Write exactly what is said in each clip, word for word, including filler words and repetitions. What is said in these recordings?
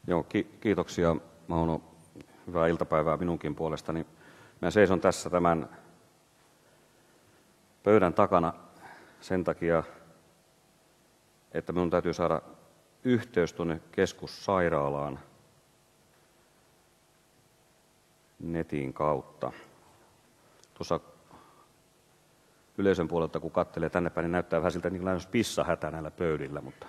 Joo, ki- kiitoksia Mauno. Hyvää iltapäivää minunkin puolestani. Mä seison tässä tämän pöydän takana sen takia, että minun täytyy saada yhteys tuonne keskussairaalaan netin kautta. Tuossa yleisön puolelta, kun katselee tänne päin, niin näyttää vähän siltä, niin kuin olisi pissahätä näillä pöydillä, mutta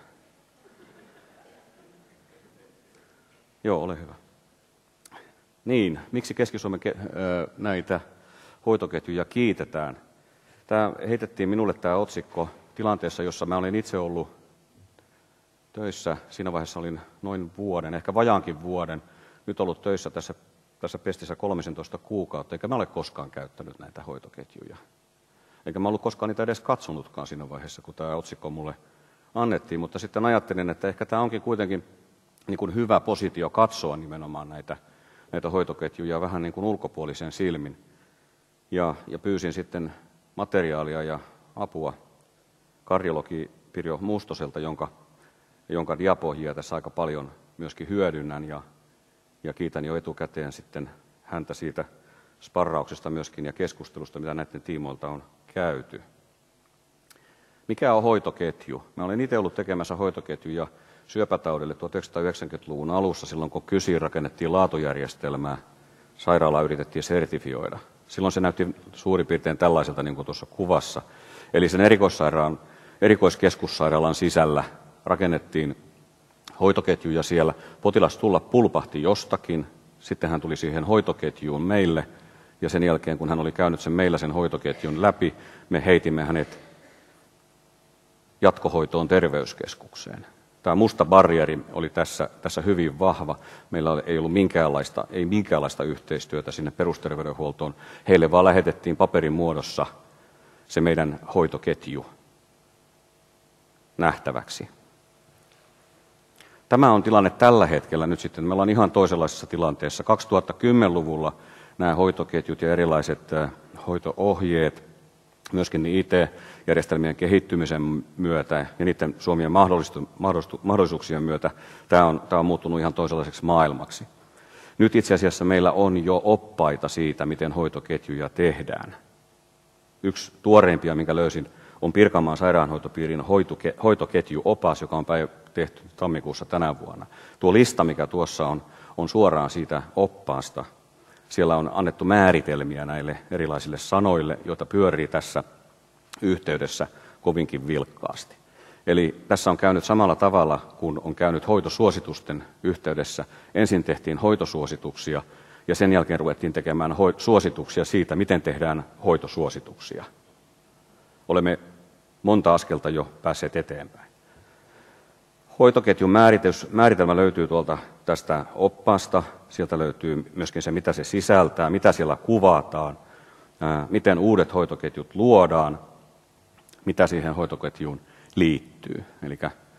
joo, ole hyvä. Niin, miksi Keski-Suomen näitä hoitoketjuja kiitetään? Tämä heitettiin minulle tämä otsikko tilanteessa, jossa mä olin itse ollut töissä. Siinä vaiheessa olin noin vuoden, ehkä vajaankin vuoden, nyt ollut töissä tässä, tässä pestissä kolmetoista kuukautta, eikä mä ole koskaan käyttänyt näitä hoitoketjuja. Eikä mä ollut koskaan niitä edes katsonutkaan siinä vaiheessa, kun tämä otsikko mulle annettiin, mutta sitten ajattelin, että ehkä tämä onkin kuitenkin niin kuin hyvä positio katsoa nimenomaan näitä, näitä hoitoketjuja vähän niin kuin ulkopuolisen silmin. Ja, ja pyysin sitten materiaalia ja apua kardiologi Pirjo Mustoselta, jonka, jonka diapohjia tässä aika paljon myöskin hyödynnän, ja, ja kiitän jo etukäteen sitten häntä siitä sparrauksesta myöskin ja keskustelusta, mitä näiden tiimoilta on käyty. Mikä on hoitoketju? Mä olen itse ollut tekemässä hoitoketjuja syöpätaudille tuhatyhdeksänsataayhdeksänkymmentäluvun alussa, silloin kun kysiin rakennettiin laatujärjestelmää, sairaalaa yritettiin sertifioida. Silloin se näytti suurin piirtein tällaiselta, niin kuin tuossa kuvassa. Eli sen erikoissairaan, erikoiskeskussairaalan sisällä rakennettiin hoitoketjuja siellä. Potilas tulla pulpahti jostakin, sitten hän tuli siihen hoitoketjuun meille, ja sen jälkeen, kun hän oli käynyt sen meillä sen hoitoketjun läpi, me heitimme hänet jatkohoitoon terveyskeskukseen. Tämä musta barrieri oli tässä, tässä hyvin vahva. Meillä ei ollut minkäänlaista, ei minkäänlaista yhteistyötä sinne perusterveydenhuoltoon. Heille vaan lähetettiin paperin muodossa se meidän hoitoketju nähtäväksi. Tämä on tilanne tällä hetkellä nyt sitten. Me ollaan ihan toisenlaisessa tilanteessa. kaksituhattakymmenluvulla nämä hoitoketjut ja erilaiset hoito-ohjeet, myöskin I T-järjestelmien kehittymisen myötä ja niiden suomien mahdollisuuksien myötä, tämä on, tämä on muuttunut ihan toisenlaiseksi maailmaksi. Nyt itse asiassa meillä on jo oppaita siitä, miten hoitoketjuja tehdään. Yksi tuoreimpia, minkä löysin, on Pirkanmaan sairaanhoitopiirin hoitoketjuopas, joka on tehty tammikuussa tänä vuonna. Tuo lista, mikä tuossa on, on suoraan siitä oppaasta. Siellä on annettu määritelmiä näille erilaisille sanoille, joita pyörii tässä yhteydessä kovinkin vilkkaasti. Eli tässä on käynyt samalla tavalla kuin on käynyt hoitosuositusten yhteydessä. Ensin tehtiin hoitosuosituksia ja sen jälkeen ruvettiin tekemään suosituksia siitä, miten tehdään hoitosuosituksia. Olemme monta askelta jo päässeet eteenpäin. Hoitoketjun määritelmä löytyy tuolta tästä oppaasta. Sieltä löytyy myöskin se, mitä se sisältää, mitä siellä kuvataan, miten uudet hoitoketjut luodaan, mitä siihen hoitoketjuun liittyy. Eli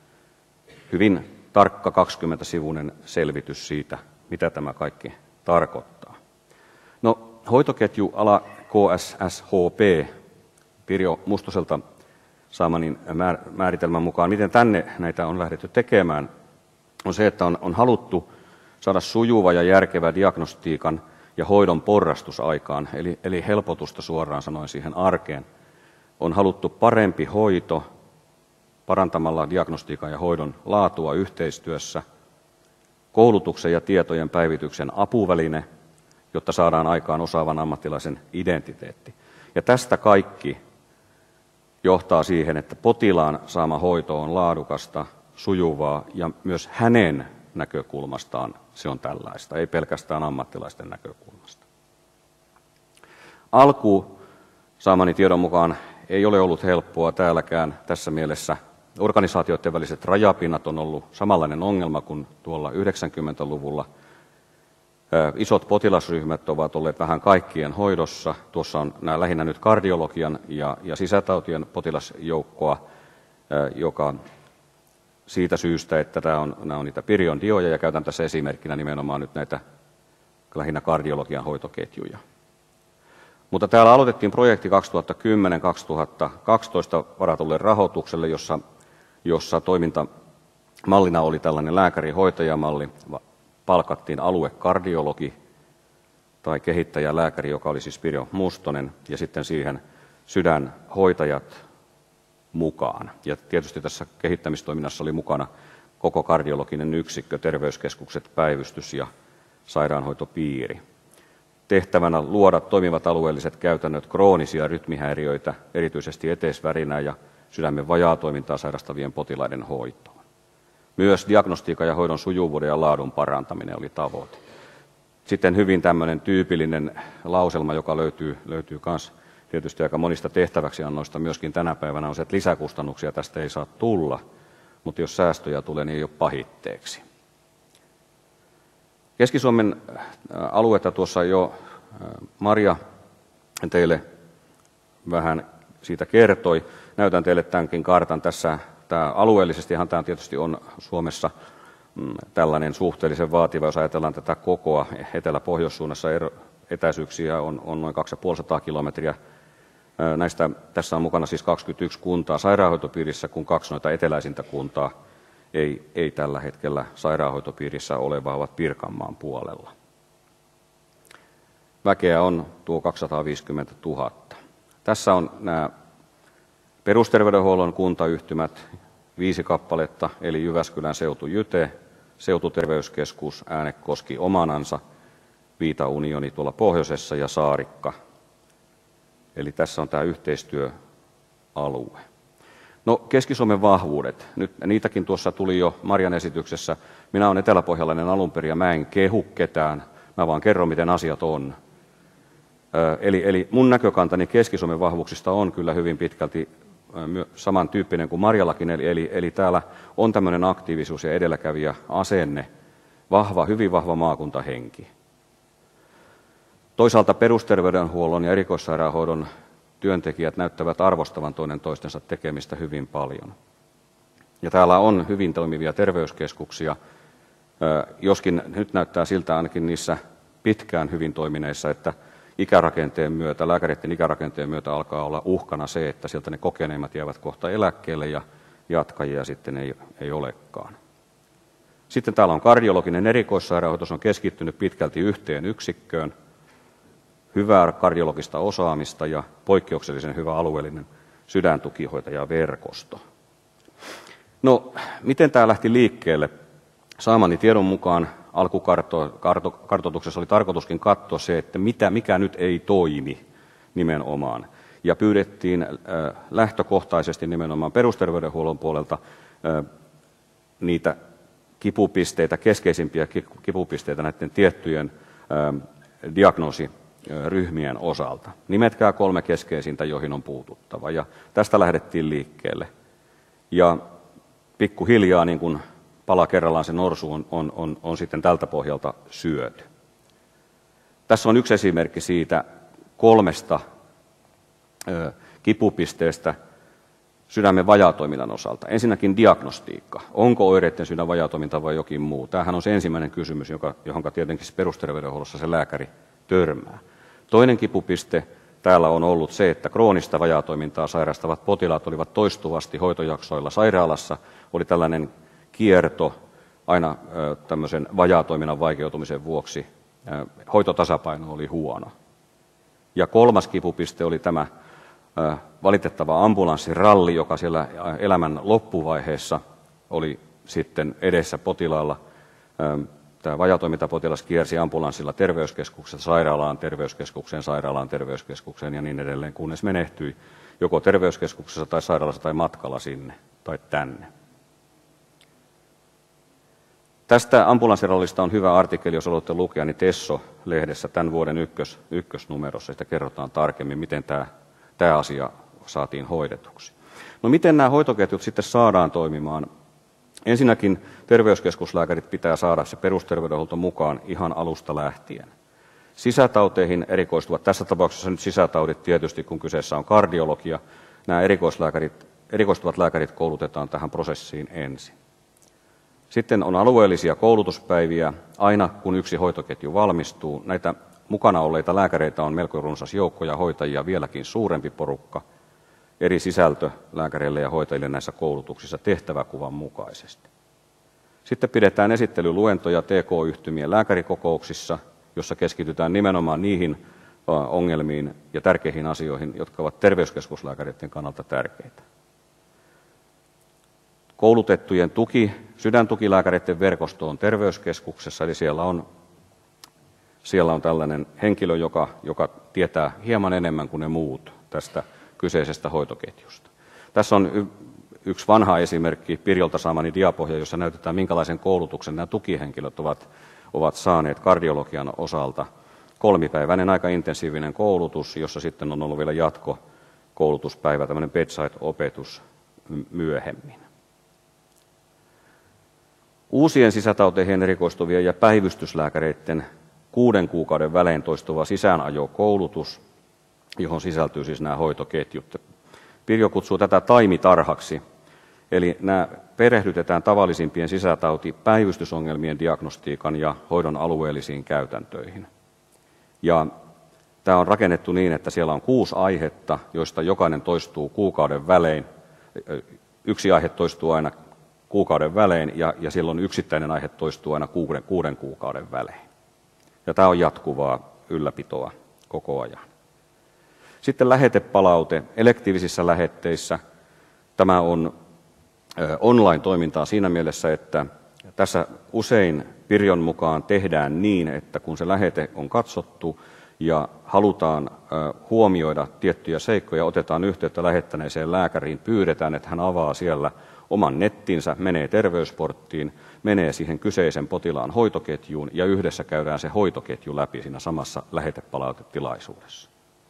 hyvin tarkka kaksikymmentäsivuinen selvitys siitä, mitä tämä kaikki tarkoittaa. No, hoitoketjuala K S S H P, Pirjo Mustoselta saamani määritelmän mukaan, miten tänne näitä on lähdetty tekemään, on se, että on, on haluttu saada sujuva ja järkevä diagnostiikan ja hoidon porrastus aikaan, eli, eli helpotusta suoraan sanoen siihen arkeen. On haluttu parempi hoito parantamalla diagnostiikan ja hoidon laatua yhteistyössä, koulutuksen ja tietojen päivityksen apuväline, jotta saadaan aikaan osaavan ammattilaisen identiteetti. Ja tästä kaikki johtaa siihen, että potilaan saama hoito on laadukasta, sujuvaa ja myös hänen näkökulmastaan se on tällaista, ei pelkästään ammattilaisten näkökulmasta. Alku saamani tiedon mukaan ei ole ollut helppoa täälläkään tässä mielessä. Organisaatioiden väliset rajapinnat on ollut samanlainen ongelma kuin tuolla yhdeksänkymmentäluvulla. Isot potilasryhmät ovat olleet vähän kaikkien hoidossa. Tuossa on nämä lähinnä nyt kardiologian ja, ja sisätautien potilasjoukkoa, joka siitä syystä, että tämä on, nämä on niitä Pirjon dioja, ja käytän tässä esimerkkinä nimenomaan nyt näitä lähinnä kardiologian hoitoketjuja. Mutta täällä aloitettiin projekti kaksituhattakymmenen kaksituhattakaksitoista varatulle rahoitukselle, jossa, jossa toimintamallina oli tällainen lääkäri-hoitajamalli, palkattiin aluekardiologi tai kehittäjälääkäri, joka oli siis Pirjo Mustonen, ja sitten siihen sydänhoitajat mukaan. Ja tietysti tässä kehittämistoiminnassa oli mukana koko kardiologinen yksikkö, terveyskeskukset, päivystys ja sairaanhoitopiiri. Tehtävänä luoda toimivat alueelliset käytännöt kroonisia rytmihäiriöitä, erityisesti eteisvärinää ja sydämen vajaatoimintaa sairastavien potilaiden hoitoon. Myös diagnostiikan ja hoidon sujuvuuden ja laadun parantaminen oli tavoite. Sitten hyvin tämmöinen tyypillinen lauselma, joka löytyy, löytyy myös tietysti aika monista tehtäväksiannoista myöskin tänä päivänä, on se, että lisäkustannuksia tästä ei saa tulla, mutta jos säästöjä tulee, niin ei ole pahitteeksi. Keski-Suomen aluetta tuossa jo Marja teille vähän siitä kertoi. Näytän teille tämänkin kartan tässä. Tämä alueellisestihan tämä tietysti on Suomessa tällainen suhteellisen vaativa, jos ajatellaan tätä kokoa. Etelä-pohjoissuunnassa etäisyyksiä on, on noin kaksisataaviisikymmentä kilometriä. Näistä, tässä on mukana siis kaksikymmentäyksi kuntaa sairaanhoitopiirissä, kun kaksi noita eteläisintä kuntaa ei, ei tällä hetkellä sairaanhoitopiirissä ole, vaan ovat Pirkanmaan puolella. Väkeä on tuo kaksisataaviisikymmentätuhatta. Tässä on nämä perusterveydenhuollon kuntayhtymät, viisi kappaletta, eli Jyväskylän seutu Jyte, Seututerveyskeskus, Äänekoski omanansa, Viita Unioni tuolla pohjoisessa ja Saarikka. Eli tässä on tämä yhteistyöalue. No Keski-Suomen vahvuudet, nyt niitäkin tuossa tuli jo Marjan esityksessä. Minä olen eteläpohjalainen alun perin ja mä en kehu ketään, mä vaan kerron miten asiat on. Eli, eli mun näkökantani Keski-Suomen vahvuuksista on kyllä hyvin pitkälti samantyyppinen kuin Marjallakin, eli, eli, eli täällä on tämmöinen aktiivisuus ja edelläkävijä asenne, vahva, hyvin vahva maakuntahenki. Toisaalta perusterveydenhuollon ja erikoissairaanhoidon työntekijät näyttävät arvostavan toinen toistensa tekemistä hyvin paljon. Ja täällä on hyvin toimivia terveyskeskuksia, joskin nyt näyttää siltä ainakin niissä pitkään hyvin toimineissa, että ikärakenteen myötä, lääkäreiden ikärakenteen myötä alkaa olla uhkana se, että sieltä ne kokeneimmat jäävät kohta eläkkeelle ja jatkajia sitten ei, ei olekaan. Sitten täällä on kardiologinen erikoissairaanhoito, se on keskittynyt pitkälti yhteen yksikköön, hyvää kardiologista osaamista ja poikkeuksellisen hyvä alueellinen sydäntukihoitajaverkosto. No, miten tämä lähti liikkeelle? Saamani tiedon mukaan alkukartoituksessa oli tarkoituskin katsoa se, että mitä, mikä nyt ei toimi nimenomaan. Ja pyydettiin äh, lähtökohtaisesti nimenomaan perusterveydenhuollon puolelta äh, niitä kipupisteitä, keskeisimpiä kipupisteitä näiden tiettyjen äh, diagnoosiryhmien osalta. Nimetkää kolme keskeisintä, joihin on puututtava. Ja tästä lähdettiin liikkeelle. Ja pikkuhiljaa niin kuin pala kerrallaan se norsu on, on, on, on sitten tältä pohjalta syöty. Tässä on yksi esimerkki siitä kolmesta ö, kipupisteestä sydämen vajaatoiminnan osalta. Ensinnäkin diagnostiikka. Onko oireiden sydän vajaatoiminta vai jokin muu? Tämähän on se ensimmäinen kysymys, joka, johon tietenkin perusterveydenhuollossa se lääkäri törmää. Toinen kipupiste täällä on ollut se, että kroonista vajaatoimintaa sairastavat potilaat olivat toistuvasti hoitojaksoilla sairaalassa. Oli tällainen kierto aina tämmöisen vajaatoiminnan vaikeutumisen vuoksi. Hoitotasapaino oli huono. Ja kolmas kipupiste oli tämä valitettava ambulanssiralli, joka siellä elämän loppuvaiheessa oli sitten edessä potilaalla. Tämä vajaatoimintapotilas kiersi ambulanssilla terveyskeskuksesta sairaalaan, terveyskeskukseen, sairaalaan, terveyskeskukseen ja niin edelleen, kunnes menehtyi joko terveyskeskuksessa tai sairaalassa tai matkalla sinne tai tänne. Tästä ambulanssirallista on hyvä artikkeli, jos haluatte lukea, niin Tesso-lehdessä tämän vuoden ykkös, ykkösnumerossa. Sitä kerrotaan tarkemmin, miten tämä, tämä asia saatiin hoidetuksi. No miten nämä hoitoketjut sitten saadaan toimimaan? Ensinnäkin terveyskeskuslääkärit pitää saada se perusterveydenhuolto mukaan ihan alusta lähtien. Sisätauteihin erikoistuvat, tässä tapauksessa nyt sisätaudit tietysti, kun kyseessä on kardiologia, nämä erikoislääkärit, erikoistuvat lääkärit koulutetaan tähän prosessiin ensin. Sitten on alueellisia koulutuspäiviä. Aina kun yksi hoitoketju valmistuu, näitä mukana olleita lääkäreitä on melko runsas joukko ja hoitajia vieläkin suurempi porukka. Eri sisältö lääkäreille ja hoitajille näissä koulutuksissa tehtäväkuvan mukaisesti. Sitten pidetään esittelyluentoja T K-yhtymien lääkärikokouksissa, jossa keskitytään nimenomaan niihin ongelmiin ja tärkeihin asioihin, jotka ovat terveyskeskuslääkäreiden kannalta tärkeitä. Koulutettujen tuki, sydäntukilääkäreiden verkosto on terveyskeskuksessa, eli siellä on, siellä on tällainen henkilö, joka, joka tietää hieman enemmän kuin ne muut tästä kyseisestä hoitoketjusta. Tässä on yksi vanha esimerkki Pirjolta saamani diapohja, jossa näytetään, minkälaisen koulutuksen nämä tukihenkilöt ovat, ovat saaneet kardiologian osalta. Kolmipäiväinen aika intensiivinen koulutus, jossa sitten on ollut vielä jatkokoulutuspäivä, tämmöinen bedside-opetus myöhemmin. Uusien sisätauteihin erikoistuvien ja päivystyslääkäreiden kuuden kuukauden välein toistuva sisäänajokoulutus, johon sisältyy siis nämä hoitoketjut. Pirjo kutsuu tätä taimitarhaksi, eli nämä perehdytetään tavallisimpien sisätauti-päivystysongelmien diagnostiikan ja hoidon alueellisiin käytäntöihin. Ja tämä on rakennettu niin, että siellä on kuusi aihetta, joista jokainen toistuu kuukauden välein. Yksi aihe toistuu aina kuukauden välein ja, ja silloin yksittäinen aihe toistuu aina kuuden, kuuden kuukauden välein. Ja tämä on jatkuvaa ylläpitoa koko ajan. Sitten lähetepalaute elektiivisissä lähetteissä. Tämä on online-toimintaa siinä mielessä, että tässä usein Pirjon mukaan tehdään niin, että kun se lähete on katsottu ja halutaan huomioida tiettyjä seikkoja, otetaan yhteyttä lähettäneeseen lääkäriin, pyydetään, että hän avaa siellä oman nettinsä, menee terveysporttiin, menee siihen kyseisen potilaan hoitoketjuun ja yhdessä käydään se hoitoketju läpi siinä samassa lähetepalautetilaisuudessa.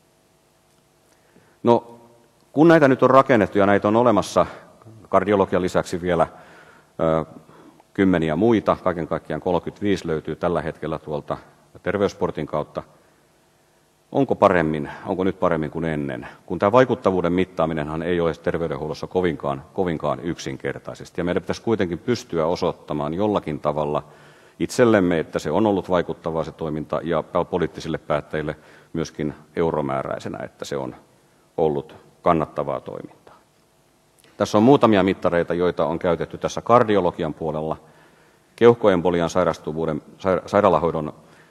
No, kun näitä nyt on rakennettu ja näitä on olemassa kardiologian lisäksi vielä ö, kymmeniä muita, kaiken kaikkiaan kolmekymmentäviisi löytyy tällä hetkellä tuolta terveysportin kautta, onko paremmin, onko nyt paremmin kuin ennen? Kun tämä vaikuttavuuden mittaaminenhan ei ole terveydenhuollossa kovinkaan, kovinkaan yksinkertaisesti. Ja meidän pitäisi kuitenkin pystyä osoittamaan jollakin tavalla itsellemme, että se on ollut vaikuttavaa se toiminta, ja poliittisille päättäjille myöskin euromääräisenä, että se on ollut kannattavaa toimintaa. Tässä on muutamia mittareita, joita on käytetty tässä kardiologian puolella. Keuhkoembolian sairastuvuuden, sairaalahoidon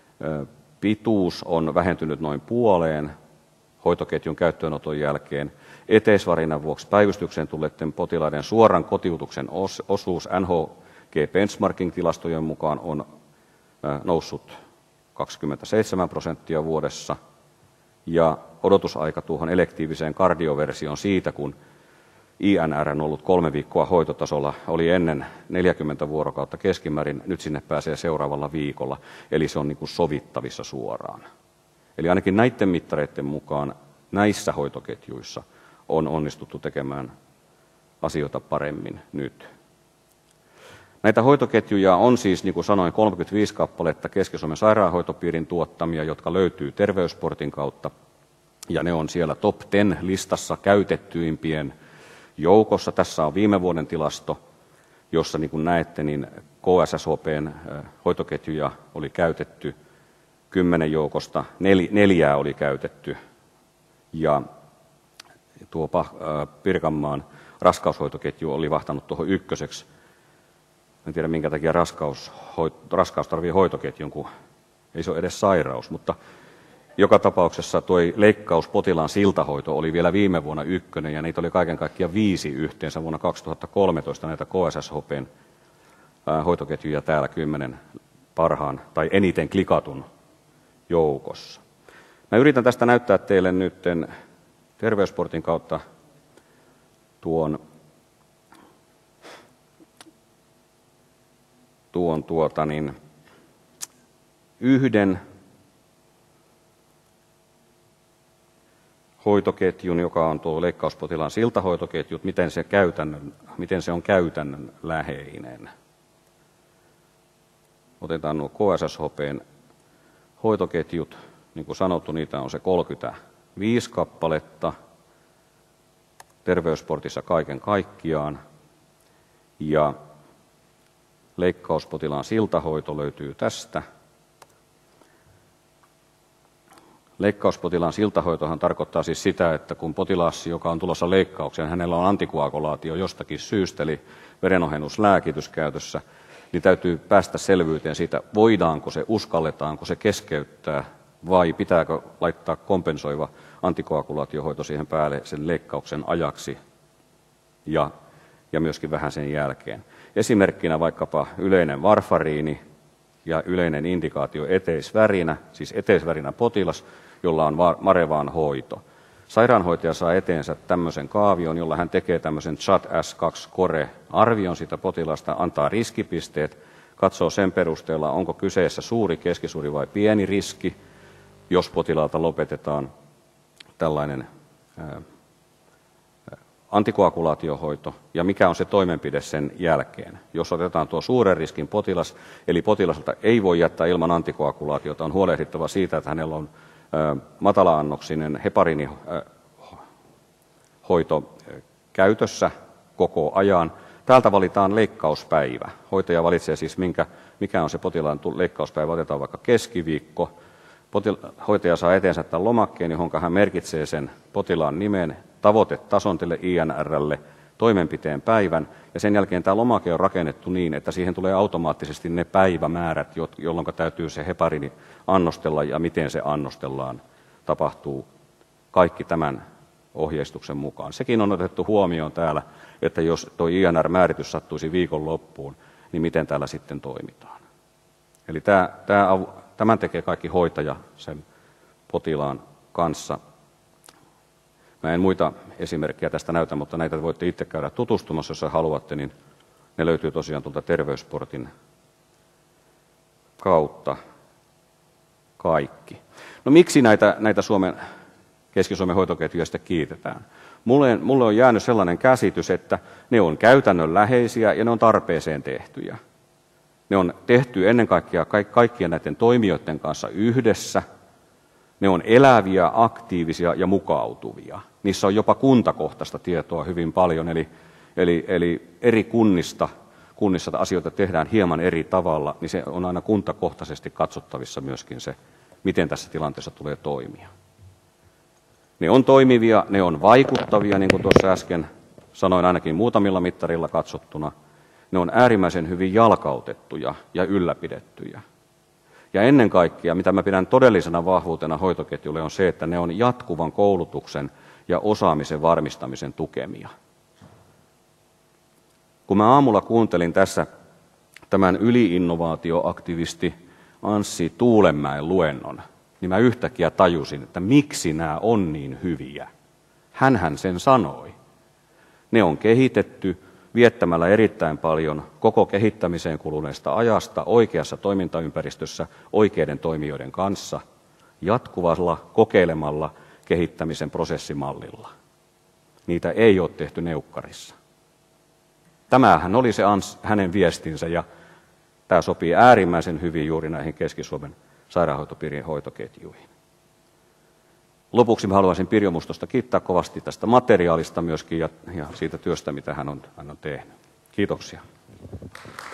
pituus on vähentynyt noin puoleen hoitoketjun käyttöönoton jälkeen. Eteisvarinan vuoksi päivystykseen tulleiden potilaiden suoran kotiutuksen osuus N H G-benchmarking-tilastojen mukaan on noussut kaksikymmentäseitsemän prosenttia vuodessa. Ja odotusaika tuohon elektiiviseen kardioversioon siitä, kun I N R on ollut kolme viikkoa hoitotasolla, oli ennen neljäkymmentä vuorokautta keskimäärin, nyt sinne pääsee seuraavalla viikolla, eli se on niin kuin sovittavissa suoraan. Eli ainakin näiden mittareiden mukaan näissä hoitoketjuissa on onnistuttu tekemään asioita paremmin nyt. Näitä hoitoketjuja on siis, niin kuin sanoin, kolmekymmentäviisi kappaletta Keski-Suomen sairaanhoitopiirin tuottamia, jotka löytyy terveysportin kautta, ja ne on siellä top kymmenen listassa käytettyimpien joukossa. Tässä on viime vuoden tilasto, jossa niin kuin näette, niin K S S H P:n hoitoketjuja oli käytetty kymmenen joukosta, nel, neljää oli käytetty, ja tuo Pirkanmaan raskaushoitoketju oli vahtanut tuohon ykköseksi. En tiedä, minkä takia raskaus, raskaus tarvitsee hoitoketjun, kun ei se ole edes sairaus, mutta joka tapauksessa tuo leikkauspotilaan siltahoito oli vielä viime vuonna ykkönen, ja niitä oli kaiken kaikkiaan viisi yhteensä vuonna kaksituhattakolmetoista näitä K S S H P:n hoitoketjuja täällä kymmenen parhaan tai eniten klikatun joukossa. Mä yritän tästä näyttää teille nyt terveysportin kautta tuon, tuon tuota niin, yhden hoitoketjun, joka on tuo leikkauspotilaan siltahoitoketjut, miten se, käytännön, miten se on käytännön läheinen. Otetaan nuo K S S H P:n hoitoketjut, niin kuin sanottu, niitä on se kolmekymmentäviisi kappaletta terveysportissa kaiken kaikkiaan, ja leikkauspotilaan siltahoito löytyy tästä. Leikkauspotilaan siltahoitohan tarkoittaa siis sitä, että kun potilas, joka on tulossa leikkaukseen, hänellä on antikoagulaatio jostakin syystä, eli verenohennuslääkitys käytössä, niin täytyy päästä selvyyteen siitä, voidaanko se, uskalletaanko se keskeyttää vai pitääkö laittaa kompensoiva antikoagulaatiohoito siihen päälle sen leikkauksen ajaksi ja, ja myöskin vähän sen jälkeen. Esimerkkinä vaikkapa yleinen varfariini ja yleinen indikaatio eteisvärinä, siis eteisvärinä potilas, jolla on Marevaan hoito. Sairaanhoitaja saa eteensä tämmöisen kaavion, jolla hän tekee tämmöisen C H A D S kaksi Core-arvion sitä potilasta, antaa riskipisteet, katsoo sen perusteella, onko kyseessä suuri, keskisuuri vai pieni riski, jos potilaalta lopetetaan tällainen ää, antikoagulaatiohoito, ja mikä on se toimenpide sen jälkeen. Jos otetaan tuo suuren riskin potilas, eli potilaselta ei voi jättää ilman antikoagulaatiota, on huolehdittava siitä, että hänellä on ää, matala-annoksinen heparinihoito käytössä koko ajan. Täältä valitaan leikkauspäivä. Hoitaja valitsee siis, minkä, mikä on se potilaan leikkauspäivä, otetaan vaikka keskiviikko. Hoitaja saa eteensä tämän lomakkeen, johon hän merkitsee sen potilaan nimen, tavoitetason tälle I N R:lle, toimenpiteen päivän, ja sen jälkeen tämä lomake on rakennettu niin, että siihen tulee automaattisesti ne päivämäärät, jolloin täytyy se heparini annostella, ja miten se annostellaan, tapahtuu kaikki tämän ohjeistuksen mukaan. Sekin on otettu huomioon täällä, että jos tuo I N R-määritys sattuisi viikon loppuun, niin miten täällä sitten toimitaan. Eli tämä, tämä, tämän tekee kaikki hoitaja sen potilaan kanssa. Mä en muita esimerkkejä tästä näytä, mutta näitä voitte itse käydä tutustumassa, jos haluatte, niin ne löytyy tosiaan tuolta Terveysportin kautta kaikki. No miksi näitä, näitä Suomen, Keski-Suomen hoitoketjuja sitten kiitetään? Mulle, mulle on jäänyt sellainen käsitys, että ne on käytännönläheisiä ja ne on tarpeeseen tehtyjä. Ne on tehty ennen kaikkea kaikkien näiden toimijoiden kanssa yhdessä. Ne on eläviä, aktiivisia ja mukautuvia. Niissä on jopa kuntakohtaista tietoa hyvin paljon, eli, eli, eli eri kunnista, kunnissa asioita tehdään hieman eri tavalla, niin se on aina kuntakohtaisesti katsottavissa myöskin se, miten tässä tilanteessa tulee toimia. Ne on toimivia, ne on vaikuttavia, niin kuin tuossa äsken sanoin ainakin muutamilla mittarilla katsottuna. Ne on äärimmäisen hyvin jalkautettuja ja ylläpidettyjä. Ja ennen kaikkea, mitä mä pidän todellisena vahvuutena hoitoketjulle, on se, että ne on jatkuvan koulutuksen ja osaamisen varmistamisen tukemia. Kun mä aamulla kuuntelin tässä tämän yliinnovaatioaktivisti Anssi Tuulenmäen luennon, niin mä yhtäkkiä tajusin, että miksi nämä on niin hyviä. Hänhän sen sanoi. Ne on kehitetty viettämällä erittäin paljon koko kehittämiseen kuluneesta ajasta oikeassa toimintaympäristössä oikeiden toimijoiden kanssa, jatkuvalla kokeilemalla kehittämisen prosessimallilla. Niitä ei ole tehty neukkarissa. Tämähän oli se ans, hänen viestinsä, ja tämä sopii äärimmäisen hyvin juuri näihin Keski-Suomen sairaanhoitopiirien hoitoketjuihin. Lopuksi mä haluaisin Pirjo Mustosta kiittää kovasti tästä materiaalista myöskin ja, ja siitä työstä, mitä hän on, hän on tehnyt. Kiitoksia.